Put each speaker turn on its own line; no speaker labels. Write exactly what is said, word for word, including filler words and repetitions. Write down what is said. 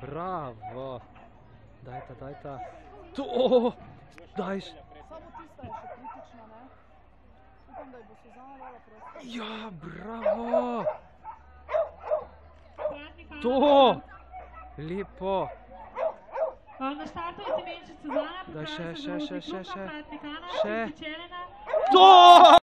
Bravo. Dajta, dajta. To! Daj.
Samo tista je še kritična, ne? Upam, da je bo Suzana dala prosto.
Ja, bravo. To! Lepo.
Na štartu je Temenčič Suzana,
Daj še, še, še, še, še.
Pratnikana,
Še.
Pičelina.
To!